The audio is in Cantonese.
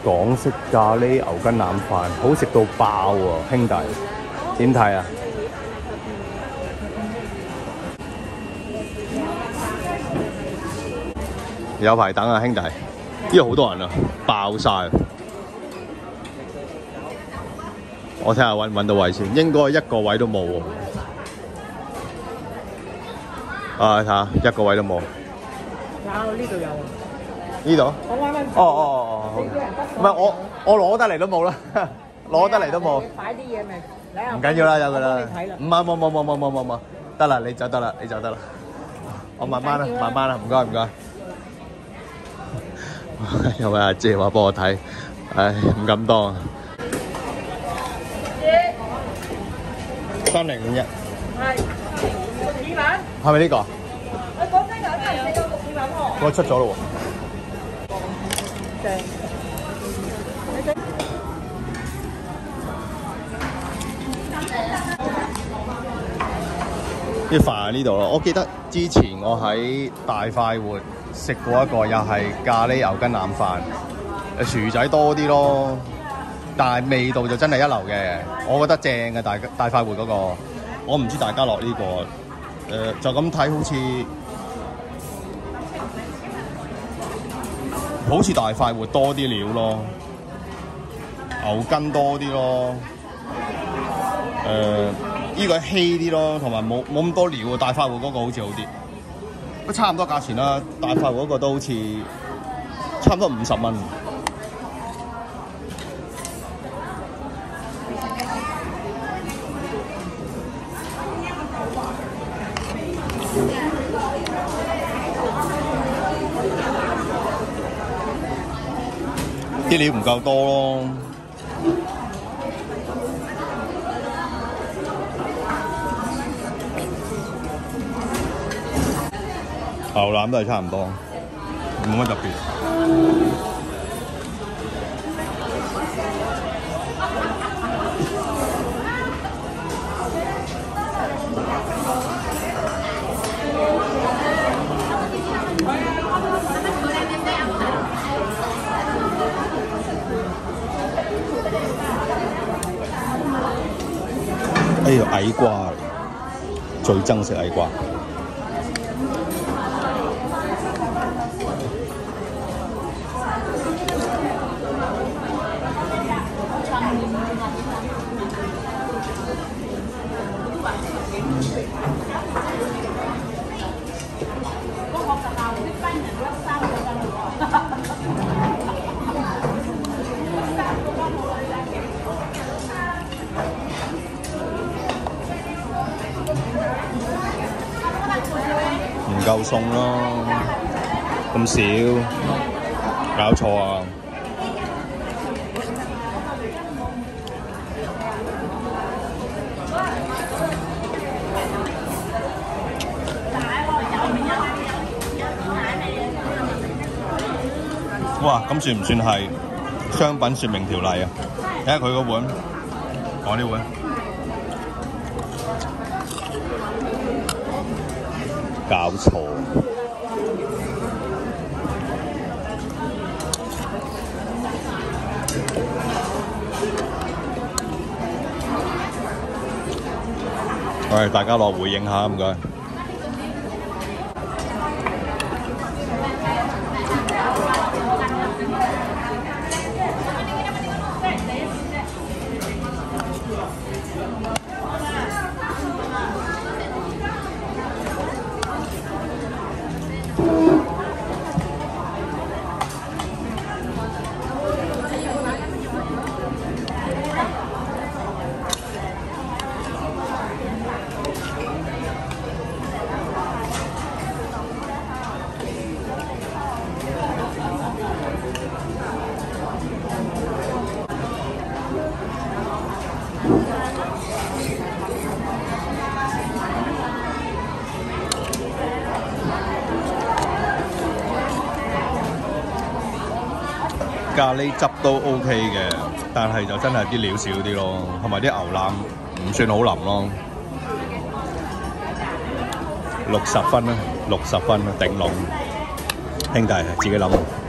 港式咖喱牛筋腩飯，好食到爆喎，兄弟，點睇啊？有排等啊，兄弟，呢度好多人啊，爆晒。我睇下揾唔揾到位先，應該一個位都冇喎。啊，睇下一個位都冇。 有呢度有。 呢度？ 我啱啱。 哦。唔係我攞得嚟都冇啦，攞得嚟都冇。 擺啲嘢咪。唔緊要啦，有㗎啦。唔係冇，得啦，你就得啦，我慢慢啦，唔該。有位阿姐話幫我睇，唉，唔敢當啊。3051。 係。6.2萬。 係咪呢個？ 我講真㗎，真係4到6.2萬喎。 我出咗咯喎。 正。 啲飯喺呢度咯，我記得之前我喺大快活食過一個，又係咖喱牛筋腩飯，薯仔多啲咯，但係味道就真係一流嘅，我覺得正嘅大快活嗰個，我唔知大家樂呢個，就咁睇好似大快活多啲料咯，牛筋多啲咯，呢個稀啲咯，同埋冇咁多料啊！大快活嗰個好似好啲，都差唔多價錢啦。大快活嗰個都好似差唔多50蚊。啲料唔夠多咯。牛腩都係差唔多，冇乜特別。哎呀，矮瓜，最憎食矮瓜。唔夠餸咯，咁少，搞錯啊！哇，咁算唔算係商品說明條例啊？睇下佢個碗，我呢碗。搞錯！喂，大家落回應下，唔該。咖喱汁都 OK 嘅，但係就真係啲料少啲咯，同埋啲牛腩唔算好腍咯。60分啦，60分啦，頂籠。兄弟自己諗。